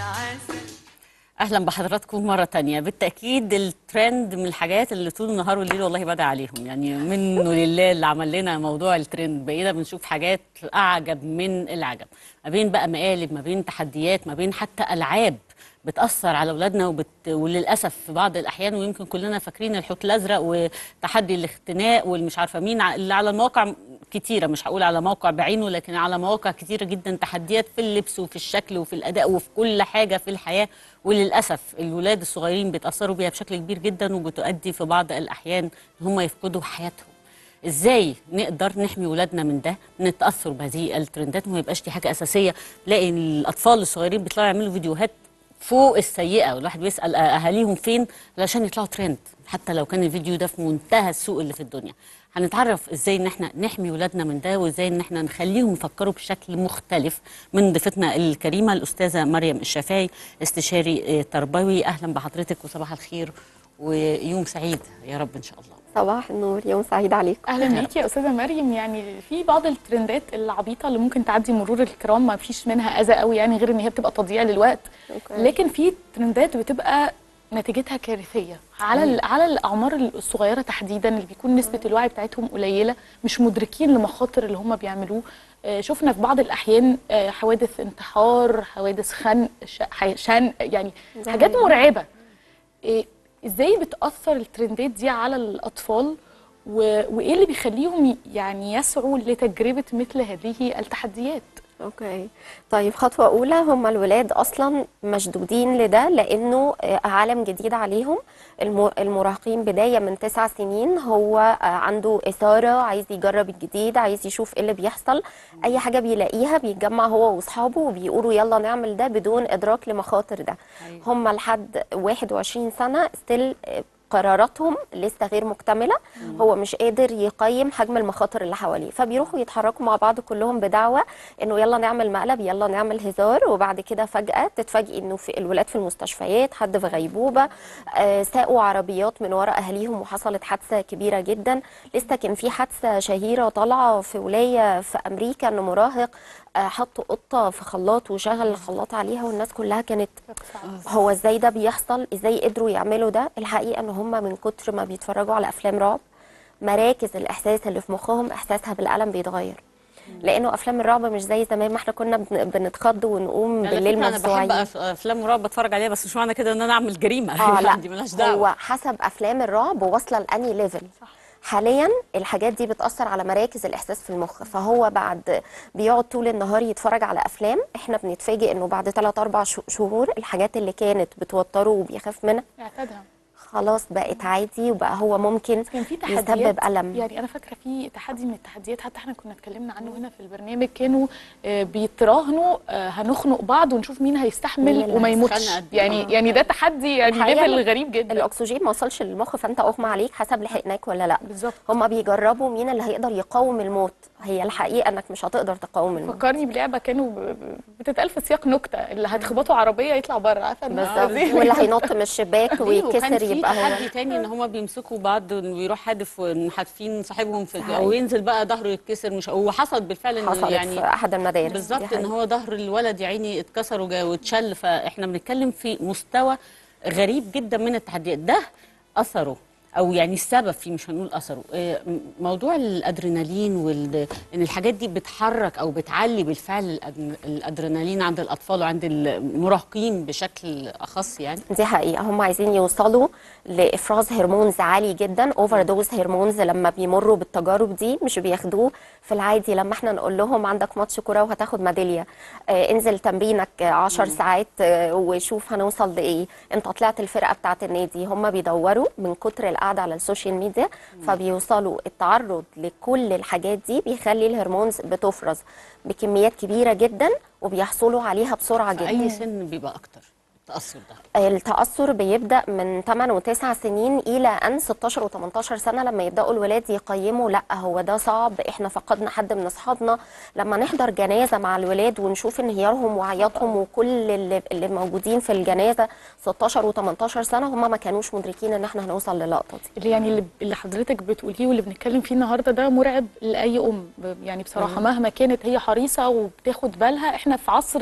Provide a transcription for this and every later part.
اهلا بحضراتكم مره تانية. بالتاكيد الترند من الحاجات اللي طول النهار والليل والله بدأ عليهم، يعني منه لله اللي عمل لنا موضوع الترند. بقينا بنشوف حاجات اعجب من العجب، ما بين بقى مقالب، ما بين تحديات، ما بين حتى العاب بتأثر على أولادنا وللأسف في بعض الأحيان. ويمكن كلنا فاكرين الحوت الأزرق وتحدي الاختناق والمش عارفة مين اللي على المواقع كتيرة، مش هقول على موقع بعينه لكن على مواقع كتيرة جدا، تحديات في اللبس وفي الشكل وفي الأداء وفي كل حاجة في الحياة. وللأسف الولاد الصغيرين بيتأثروا بيها بشكل كبير جدا، وبتؤدي في بعض الأحيان إن هم يفقدوا حياتهم. ازاي نقدر نحمي ولادنا من ده، من التاثر بهذه الترندات، وما يبقاش دي حاجه اساسيه؟ تلاقي الاطفال الصغيرين بيطلعوا يعملوا فيديوهات فوق السيئه، والواحد بيسال اهاليهم فين علشان يطلعوا ترند، حتى لو كان الفيديو ده في منتهى السوء اللي في الدنيا. هنتعرف ازاي ان احنا نحمي ولادنا من ده، وازاي ان احنا نخليهم يفكروا بشكل مختلف من ضيفتنا الكريمه الاستاذه مريم الشافعي، استشاري تربوي. اهلا بحضرتك وصباح الخير ويوم سعيد يا رب ان شاء الله. صباح النور، يوم سعيد عليكم. اهلا بيكي يا استاذه مريم. يعني في بعض الترندات العبيطه اللي ممكن تعدي مرور الكرام، ما فيش منها اذى قوي يعني، غير ان هي بتبقى تضييع للوقت. لكن في ترندات بتبقى نتيجتها كارثيه على الاعمار الصغيره تحديدا، اللي بيكون نسبه الوعي بتاعتهم قليله، مش مدركين لمخاطر اللي هم بيعملوه. شفنا في بعض الاحيان حوادث انتحار، حوادث خنق، يعني حاجات مرعبه. ازاي بتأثر الترندات دي على الأطفال، وإيه اللي بيخليهم يعني يسعوا لتجربة مثل هذه التحديات؟ اوكي، طيب خطوة أولى، هم الولاد أصلا مشدودين لده لأنه عالم جديد عليهم. المراهقين بداية من 9 سنين هو عنده إثارة، عايز يجرب الجديد، عايز يشوف إيه اللي بيحصل. أي حاجة بيلاقيها بيتجمع هو وأصحابه وبيقولوا يلا نعمل ده بدون إدراك لمخاطر ده. هم لحد 21 سنة ستيل قراراتهم لسه غير مكتملة. هو مش قادر يقيم حجم المخاطر اللي حواليه، فبيروحوا يتحركوا مع بعض كلهم بدعوة انه يلا نعمل مقلب، يلا نعمل هزار. وبعد كده فجأة تتفاجئي انه في الولاد في المستشفيات، حد في غيبوبة، ساقوا عربيات من وراء اهاليهم وحصلت حادثة كبيرة جدا. لسه كان في حادثة شهيرة طالعة في ولاية في امريكا، ان مراهق حطوا قطة في خلاط وشغل الخلاط عليها، والناس كلها كانت هو ازاي ده بيحصل، ازاي قدروا يعملوا ده. الحقيقة ان هم من كتر ما بيتفرجوا على افلام رعب، مراكز الاحساس اللي في مخهم احساسها بالالم بيتغير. لانه افلام الرعب مش زي زمان ما احنا كنا بنتخض ونقوم بالليل مفزوعين. انا بحب افلام الرعب بتفرج عليها، بس مش معنى كده ان انا اعمل جريمه. لا، دي مالهاش دعوه. هو حسب افلام الرعب واصله لاني ليفل. حاليا الحاجات دي بتأثر على مراكز الإحساس في المخ، فهو بعد بيقعد طول النهار يتفرج على أفلام. احنا بنتفاجئ انه بعد 3-4 شهور الحاجات اللي كانت بتوتره وبيخاف منها اعتادها، خلاص بقت عادي، وبقى هو ممكن يسبب ألم. يعني أنا فاكرة في تحدي من التحديات حتى احنا كنا اتكلمنا عنه هنا في البرنامج، كانوا بيتراهنوا هنخنق بعض ونشوف مين هيستحمل وما يموتش. يعني ده تحدي يعني ليفل غريب جدا. الأكسجين ما وصلش للمخ فأنت أغمى عليك حسب لحقناك ولا لا. بالظبط. هما بيجربوا مين اللي هيقدر يقاوم الموت. هي الحقيقة انك مش هتقدر تقاوم الموت. فكرني بلعبة كانوا بتتقال في سياق نكتة، اللي هتخبطوا عربية يطلع بره، عارفة؟ بالظبط، واللي هينط من الشباك ويتكسر يبقى هو. تحدي تاني ان هما بيمسكوا بعض ويروح حادف حادفين صاحبهم او ينزل بقى ظهره يتكسر. مش وحصل بالفعل حصلت يعني في احد المدارس بالظبط ان هو ظهر الولد يا عيني اتكسر واتشل. فاحنا بنتكلم في مستوى غريب جدا من التحديات. ده اثره او يعني السبب فيه، مش هنقول اثره، موضوع الادرينالين ان الحاجات دي بتحرك او بتعلي بالفعل الادرينالين عند الاطفال وعند المراهقين بشكل اخص. يعني دي حقيقه هم عايزين يوصلوا لافراز هرمونز عالي جدا، اوفر دوز هرمونز. لما بيمروا بالتجارب دي مش بياخدوه في العادي. لما احنا نقول لهم عندك ماتش كوره وهتاخد ميداليه، انزل تمرينك 10 ساعات وشوف هنوصل لايه، انت طلعت الفرقه بتاعه النادي. هم بيدوروا من كتر القعده على السوشيال ميديا، فبيوصلوا التعرض لكل الحاجات دي بيخلي الهرمونز بتفرز بكميات كبيره جدا وبيحصلوا عليها بسرعه جدا. اي سن بيبقى اكتر التأثر ده؟ التأثر بيبدأ من 8 و9 سنين إلى أن 16 و18 سنة، لما يبدأوا الولاد يقيموا لا هو ده صعب، احنا فقدنا حد من أصحابنا. لما نحضر جنازة مع الولاد ونشوف انهيارهم وعياطهم وكل اللي موجودين في الجنازة 16 و18 سنة، هم ما كانوش مدركين ان احنا هنوصل للقطة دي. اللي حضرتك بتقوليه واللي بنتكلم فيه النهارده ده مرعب لأي أم. يعني بصراحة مهما كانت هي حريصة وبتاخد بالها، احنا في عصر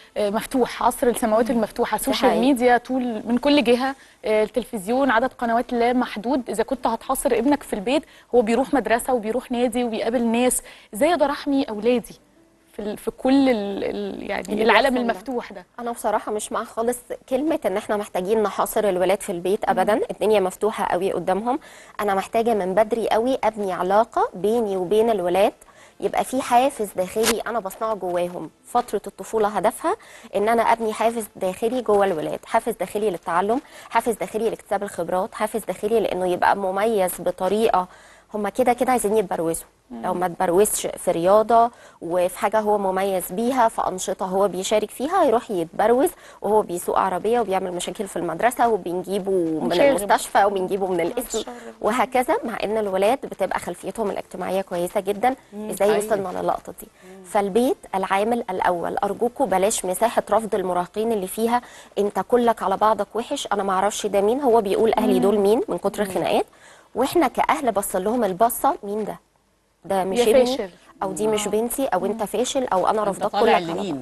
مفتوح، عصر السماوات المفتوحه، السوشيال حقيقي. ميديا طول من كل جهه، التلفزيون، عدد قنوات لا محدود. اذا كنت هتحاصر ابنك في البيت، هو بيروح مدرسه وبيروح نادي وبيقابل ناس، ازاي اقدر احمي اولادي في كل يعني اللي العالم بيحصل ده. المفتوح ده؟ انا بصراحه مش مع خالص كلمه ان احنا محتاجين نحاصر الولاد في البيت ابدا. الدنيا مفتوحه قوي قدامهم. انا محتاجه من بدري قوي ابني علاقه بيني وبين الولاد، يبقى في حافز داخلي انا بصنعه جواهم. فتره الطفوله هدفها ان انا ابني حافز داخلي جوه الولاد، حافز داخلي للتعلم، حافز داخلي لاكتساب الخبرات، حافز داخلي لانه يبقى مميز بطريقه. هما كده كده عايزين يتبروزوا. لو ما تبروزش في رياضه وفي حاجه هو مميز بيها، في انشطه هو بيشارك فيها، يروح يتبروز وهو بيسوق عربيه وبيعمل مشاكل في المدرسه وبنجيبه من مشاغب. المستشفى وبنجيبه من القسم وهكذا. مع ان الولاد بتبقى خلفيتهم الاجتماعيه كويسه جدا. ازاي حقيقي. وصلنا للقطه دي؟ فالبيت العامل الاول. ارجوكوا بلاش مساحه رفض المراهقين اللي فيها انت كلك على بعضك وحش، انا ما اعرفش ده مين، هو بيقول اهلي دول مين من كتر الخناقات. واحنا كاهل بص لهم البصه، مين ده؟ ده مش يا ابني، فاشل. او دي مش بنتي، او انت فاشل، او انا انت رافضاك طالع كلك على بعض. لمين؟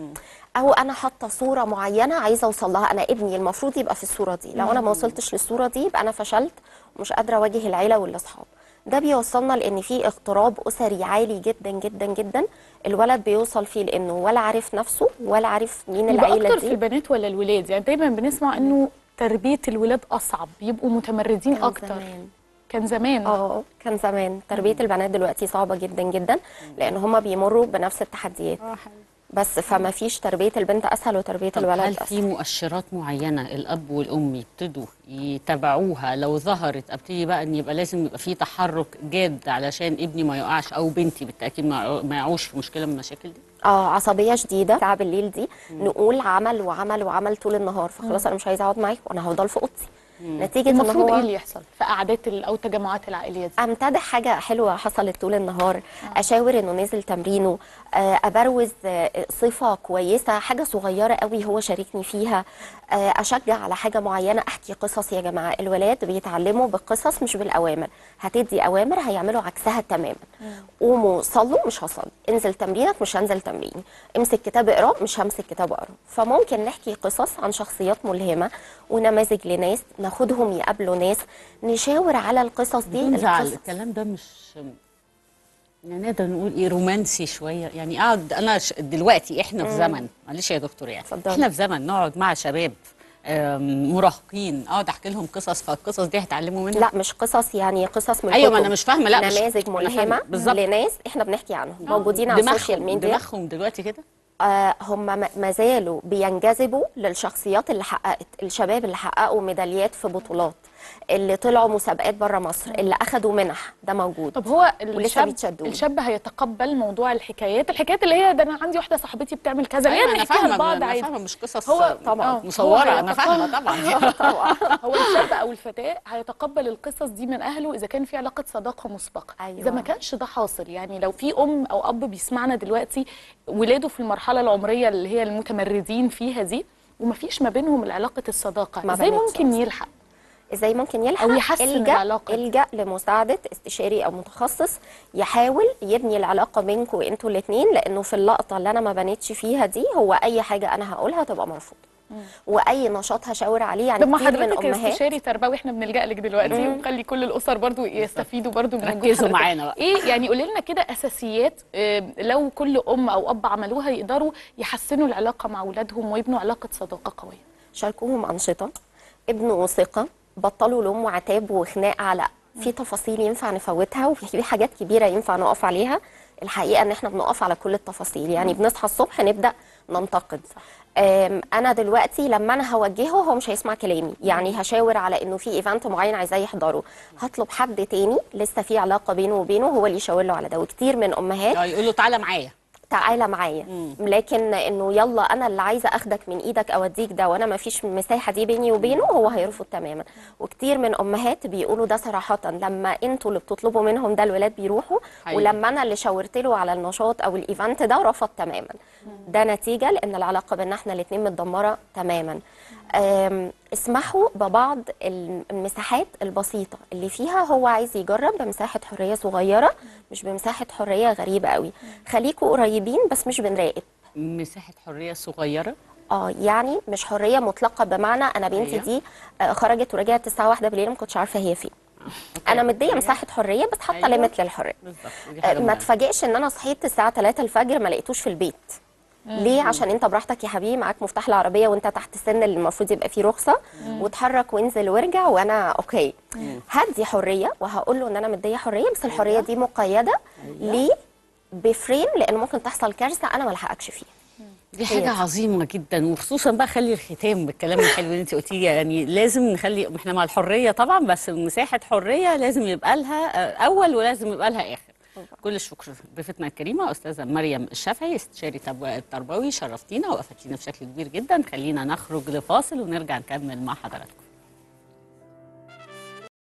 او انا حاطه صوره معينه عايزه اوصل لها، انا ابني المفروض يبقى في الصوره دي، لو انا ما وصلتش للصوره دي يبقى انا فشلت ومش قادره اواجه العيله والاصحاب. ده بيوصلنا لان في اغتراب اسري عالي جدا جدا جدا. الولد بيوصل فيه لانه ولا عارف نفسه ولا عارف مين يبقى العيله اكتر في دي. البنات ولا الولاد؟ يعني دايما بنسمع انه تربيه الولاد اصعب، يبقوا متمردين كان اكتر. زمان. كان زمان. كان زمان. تربيه البنات دلوقتي صعبه جدا جدا لان هم بيمروا بنفس التحديات. بس فما فيش تربيه البنت اسهل وتربيه طب الولد هل في اسهل. مؤشرات معينة الأب والأم يبتدوا يتابعوها؟ لو ظهرت أبتدي بقى إن يبقى لازم يبقى في تحرك جاد علشان ابني ما يقعش أو بنتي بالتأكيد ما يقعوش في مشكلة من المشاكل دي؟ عصبيه شديده ساعه بالليل دي نقول عمل وعمل وعمل طول النهار، فخلاص انا مش عايزه اقعد معاك وانا هفضل في اوضتي. نتيجه ان المفروض هو ايه اللي يحصل في قعدات او التجمعات العائليه دي؟ امتدح حاجه حلوه حصلت طول النهار، اشاور انه نزل تمرينه، ابروز صفه كويسه، حاجه صغيره قوي هو شاركني فيها، اشجع على حاجه معينه، احكي قصص. يا جماعه الولاد بيتعلموا بالقصص مش بالاوامر. هتدي اوامر هيعملوا عكسها تماما. قوموا صلوا مش هصلي، انزل تمرينك مش هنزل تمريني، امسك كتاب اقرا مش همسك كتاب اقرا. فممكن نحكي قصص عن شخصيات ملهمه ونماذج لناس، ناخدهم يقابلوا ناس، نشاور على القصص دي. بدون زعل، الكلام ده مش يعني نقدر نقول ايه، رومانسي شويه يعني. اقعد انا دلوقتي احنا في زمن، معلش يا دكتور يعني اتفضلي. احنا في زمن نقعد مع شباب مراهقين، اقعد احكي لهم قصص، فالقصص دي هيتعلموا منها؟ لا مش قصص، يعني قصص من ايوه ما كتب. انا مش فاهمه. لا نماذج أنا فاهمة. ملهمه بالظبط. لناس احنا بنحكي عنهم موجودين على السوشيال ميديا. دماغهم دلوقتي كده. هم ما زالوا بينجذبوا للشخصيات اللي حققت، الشباب اللي حققوا ميداليات في بطولات، اللي طلعوا مسابقات بره مصر، اللي اخذوا منح، ده موجود. طب هو ولسه بيتشدوا. الشاب هيتقبل موضوع الحكايات اللي هي ده انا عندي واحده صاحبتي بتعمل كذا، اللي ايوه هي انا نحكيها فاهمه، لبعض انا عادي. فاهمه مش قصص هو طبعا مصوره، انا فاهمه طبعا. طبعا. هو الشاب او الفتاه هيتقبل القصص دي من اهله اذا كان في علاقه صداقه مسبقه. أيوة. اذا ما كانش ده حاصل، يعني لو في ام او اب بيسمعنا دلوقتي ولاده في المرحله العمريه اللي هي المتمردين فيها دي ومفيش ما بينهم العلاقه الصداقه، ما ازاي بنتش ممكن أصلاً. يلحق ازاي ممكن يلحق أو يحسن العلاقة دي؟ الجا لمساعده استشاري او متخصص يحاول يبني العلاقه بينكم انتوا الاثنين، لانه في اللقطه اللي انا ما بنتش فيها دي هو اي حاجه انا هقولها تبقى مرفوضه واي نشاط هشاور عليه. يعني طب ما كتير من حضرتك امهات استشاري تربوي احنا بنلجأ لك دلوقتي وخلي كل الاسر برضو يستفيدوا برضو من وجود ركزوا حضرتك. معانا بقى. ايه يعني قولي لنا كده اساسيات لو كل ام او اب عملوها يقدروا يحسنوا العلاقه مع اولادهم ويبنوا علاقه صداقه قويه؟ شاركوهم انشطه، ابنوا ثقه، بطلوا لوم وعتاب وخناق على في تفاصيل ينفع نفوتها وفي حاجات كبيره ينفع نقف عليها. الحقيقه ان احنا بنقف على كل التفاصيل، يعني بنصحى الصبح نبدا ننتقد. انا دلوقتي لما انا هوجهه هو مش هيسمع كلامي، يعني هشاور على انه في ايفنت معين عايزاه يحضره، هطلب حد تاني لسه في علاقه بينه وبينه هو اللي يشاور له على ده. وكتير من امهات يقول له تعالى معايا، تعالى معايا، لكن انه يلا انا اللي عايزه اخدك من ايدك اوديك ده وانا ما فيش المساحه دي بيني وبينه، هو هيرفض تماما. وكتير من امهات بيقولوا ده صراحه، لما انتوا اللي بتطلبوا منهم ده الولاد بيروحوا، حقيقي. ولما انا اللي شاورت له على النشاط او الايفنت ده رفض تماما. ده نتيجه لان العلاقه بيننا احنا الاثنين متدمره تماما. اسمحوا ببعض المساحات البسيطة اللي فيها هو عايز يجرب بمساحة حرية صغيرة، مش بمساحة حرية غريبة قوي. خليكوا قريبين بس مش بنراقب، مساحه حريه صغيره. يعني مش حريه مطلقه، بمعنى انا بنتي أيوة. دي خرجت ورجعت الساعه 1 بالليل ما كنتش عارفه هي فين. انا مديه مساحه حريه بس حاطه أيوة. ليميت للحريه. بالظبط، ودي حاجه ما مهمة. تفاجئش ان انا صحيت الساعه 3 الفجر ما لقيتوش في البيت. ليه؟ عشان انت براحتك يا حبيبي، معاك مفتاح العربيه وانت تحت السن اللي المفروض يبقى فيه رخصه، واتحرك وانزل وارجع وانا اوكي. هدي حريه وهقول له ان انا مديه حريه، بس الحريه دي مقيده. ليه؟ بفريم، لان ممكن تحصل كارثه انا ما الحقكش فيها. دي حاجة عظيمة جدا، وخصوصا بقى خلي الختام بالكلام الحلو اللي انت قلتيه. يعني لازم نخلي، احنا مع الحرية طبعا، بس مساحة حرية لازم يبقى لها أول ولازم يبقى لها آخر. كل الشكر ضيفتنا الكريمة أستاذة مريم الشافعي، استشاري تربوي، شرفتينا وأفدتينا بشكل كبير جدا. خلينا نخرج لفاصل ونرجع نكمل مع حضراتكم.